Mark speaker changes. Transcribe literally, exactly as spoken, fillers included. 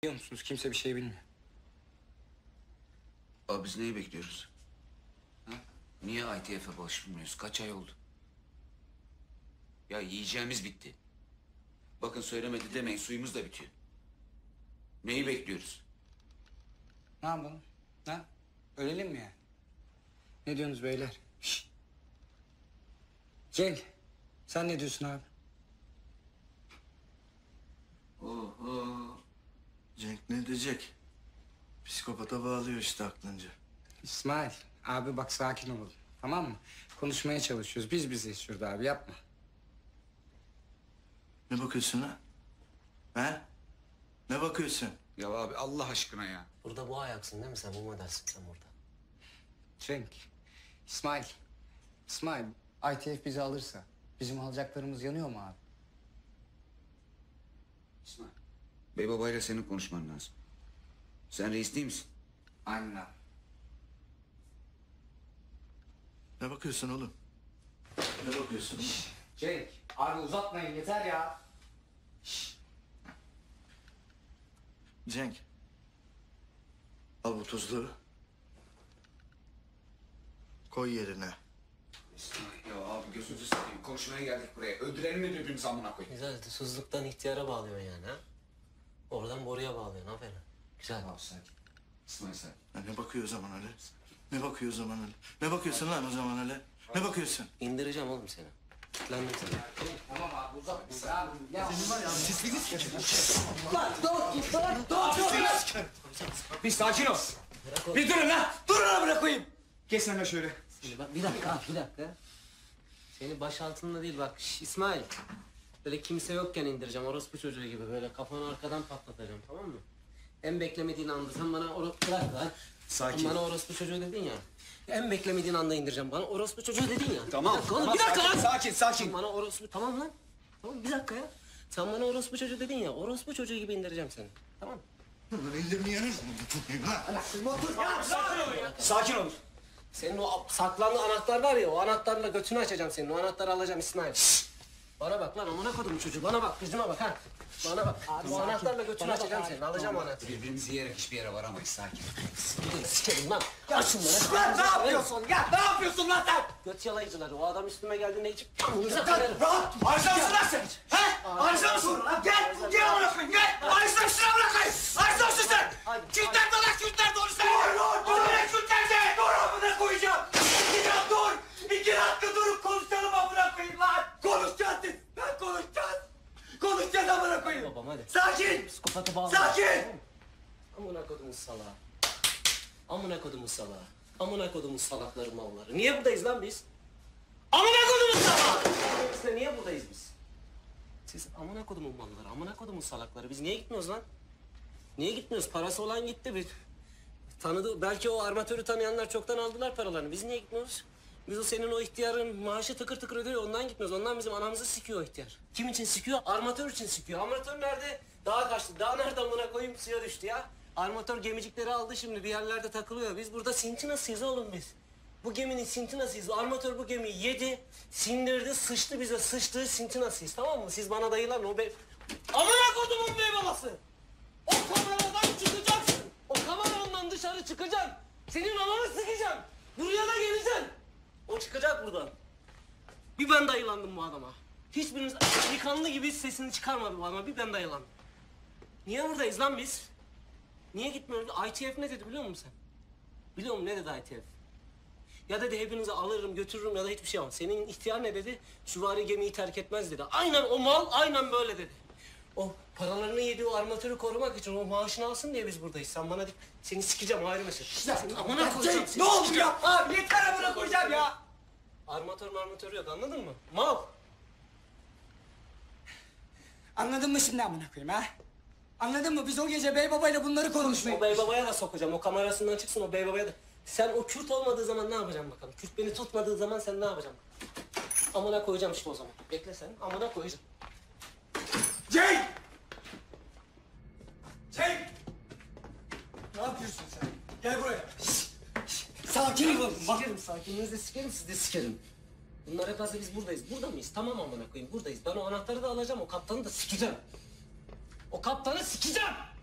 Speaker 1: Biliyor musunuz? Kimse bir şey bilmiyor.
Speaker 2: Abi biz neyi bekliyoruz? Ha? Niye I T F'e başvurmuyoruz? Kaç ay oldu? Ya yiyeceğimiz bitti. Bakın söylemedi demeyin, suyumuz da bitiyor. Neyi bekliyoruz?
Speaker 1: Ne yapalım? Ha? Ölelim mi yani? Ne diyorsunuz beyler? Şişt. Gel. Sen ne diyorsun abi?
Speaker 2: Oho.
Speaker 3: Cenk ne diyecek? Psikopata bağlıyor işte aklınca.
Speaker 1: İsmail, abi bak sakin olalım. Tamam mı? Konuşmaya çalışıyoruz. Biz bizeyiz şurada abi, yapma.
Speaker 3: Ne bakıyorsun ha? He? Ne bakıyorsun?
Speaker 2: Ya abi Allah aşkına ya.
Speaker 4: Burada bu ayaksın değil mi sen? Bu modelsin sen burada.
Speaker 1: Cenk, İsmail. İsmail, I T F bizi alırsa bizim alacaklarımız yanıyor mu abi?
Speaker 2: İsmail. Bey babayla senin konuşman lazım. Sen reis değil misin?
Speaker 1: Aynen abi.
Speaker 3: Ne bakıyorsun oğlum? Ne bakıyorsun?
Speaker 1: Cenk, abi uzatmayın yeter ya.
Speaker 3: Cenk. Al bu tuzluğu. Koy yerine.
Speaker 2: İsmail ya abi gözünüzü seveyim. Konuşmaya geldik buraya. Öldürelim mi birbirimizi amına koyayım?
Speaker 4: Güzel. Susuzluktan ihtiyara bağlıyorsun yani ha? Oradan boruya bağlıyorsun. Aferin. Güzel.
Speaker 2: Abi sakin. İsmail sakin.
Speaker 3: Ya ne bakıyor o zaman öyle? Ne bakıyor o zaman öyle? Ne bakıyorsun lan o zaman öyle? Ne bakıyorsun?
Speaker 4: İndireceğim oğlum seni. Kitlendim seni.
Speaker 1: Tamam abi uzatmayın abi. Ya.
Speaker 5: Bir sakin ol. Bir durun lan. Durun lan bırakayım. Geç sen de şöyle.
Speaker 4: Şimdi bak bir dakika abi, bir dakika. Seni baş altında değil bak. Şş, İsmail. Böyle kimse yokken indireceğim orospu çocuğu gibi. Böyle kafanı arkadan patlatacağım, tamam mı? En beklemediğin anda sen bana orospu... Bırak lan.
Speaker 5: Sakin.
Speaker 4: Sen bana orospu çocuğu dedin ya. En beklemediğin anda indireceğim bana. Orospu çocuğu dedin ya.
Speaker 5: Tamam.
Speaker 4: Bir dakika oğlum,
Speaker 5: tamam,
Speaker 4: bir dakika
Speaker 5: sakin,
Speaker 4: lan.
Speaker 5: sakin, sakin.
Speaker 4: Sen bana orospu... Tamam lan. Tamam bir dakika ya. Sen bana orospu çocuğu dedin ya. Orospu çocuğu gibi indireceğim seni. Tamam mı?
Speaker 5: Sakin ol.
Speaker 4: Senin o saklandığı anahtar var ya, o anahtarla götünü açacağım senin. O anahtarı alacağım İsmail. Şşş! Bana bak lan, amına kodum çocuğu. Bana bak, yüzüme bak ha. Bana bak. Abi, o anahtarla götünü açacağım senin. Alacağım o anahtarı.
Speaker 2: Birbirimizi yiyerek hiçbir yere varamayız. Sakin.
Speaker 4: Sikerim, sikerim lan. Aç şunları.
Speaker 5: Lan ne yapıyorsun ya? Ne yapıyorsun lan sen?
Speaker 4: Göt yalayıcıları. O adam üstüme geldiğinde hiç kanınıza kırarım.
Speaker 5: Rahat. Arıza mısın lan sen? He? Arıza mısın? Lan gel. Gel amına koyayım gel. Arıza mısın amına koyayım? Arıza mısın sen? Kütler de lan kütler de onu sen. Dur dur dur. Ne kütler de? Dur amına koyacağım. İki dakika dur. İki dakika durup konuşalım amına koyayım lan. Konuşacağız biz. Lan konuşacağız. Konuşacağız amına koyayım.
Speaker 4: Babam hadi.
Speaker 5: Sakin.
Speaker 4: Psikopatı bağla.
Speaker 5: Sakin.
Speaker 4: Amına kodumuz salağı. Amına kodumuz salağı. Amına kodumuz salakları malları. Niye buradayız lan biz? Amına kodumuz salağı! Biz de niye buradayız biz? Siz amına kodumun malları, amına kodumun salakları. Biz niye gitmiyoruz lan? Niye gitmiyoruz? Parası olan gitti. Bir tanıdı. Belki o armatörü tanıyanlar çoktan aldılar paralarını. Biz niye gitmiyoruz? Biz o senin o ihtiyarın maaşı tıkır tıkır ödüyor. Ondan gitmiyoruz. Ondan bizim anamızı sikiyor o ihtiyar. Kim için sikiyor? Armatör için sikiyor. Armatör nerede? Dağa kaçtı. Dağ nerede amına koyayım suya düştü ya. Armatör gemicikleri aldı şimdi. Bir yerlerde takılıyor. Biz burada sintinasıyız oğlum biz. Bu geminin sintinasıyız. Armatör bu gemiyi yedi, sindirdi, sıçtı bize. Sıçtığı sintinasıyız, tamam mı? Siz bana dayılan o be... Amına kodumun bey babası! O kameradan çıkacaksın. O kameradan dışarı çıkacaksın. Senin ananı sıkacağım. Buraya da geleceksin. O çıkacak buradan. Bir ben dayılandım bu adama. Hiçbiriniz delikanlı gibi sesini çıkarmadı bu adama. Bir ben dayılandım. Niye buradayız lan biz? Niye gitmiyoruz? I T F ne dedi biliyor musun sen? Biliyor musun ne dedi I T F? Ya dedi hepinizi alırım götürürüm ya da hiçbir şey yapmam. Senin ihtiyar ne dedi? Süvari gemiyi terk etmez dedi. Aynen o mal aynen böyle dedi. O paralarını yediği o armatörü korumak için o maaşını alsın diye biz buradayız. Sen bana dik, seni sikeceğim ayrı mesele. Senin amına koyacağım seni.
Speaker 5: Ne oldu ya? Abi yeter amına koyacağım ya.
Speaker 4: Armatör marmatör yok anladın mı? Mal.
Speaker 1: Anladın mı şimdi amına koyayım ha? Anladın mı? Biz o gece bey babayla bunları konuşmayı...
Speaker 4: O bey babaya da sokacağım. O kamerasından çıksın o bey babaya da. Sen o Kürt olmadığı zaman ne yapacaksın bakalım? Kürt beni tutmadığı zaman sen ne yapacaksın? Amına koyacağım işte o zaman. Bekle sen. Amına koyacağım.
Speaker 5: Cenk! Cenk!
Speaker 1: Ne yapıyorsun sen? Gel buraya. Şişt, şişt. Sakin olun. Bak.
Speaker 4: Sikerim sakinliğinizi de sikerim, siz de sikerim. Bunlar hep hazır, biz buradayız. Burada mıyız? Tamam amına koyayım, buradayız. Ben o anahtarı da alacağım, o kaptanı da sikeceğim. O kaptanı sikeceğim!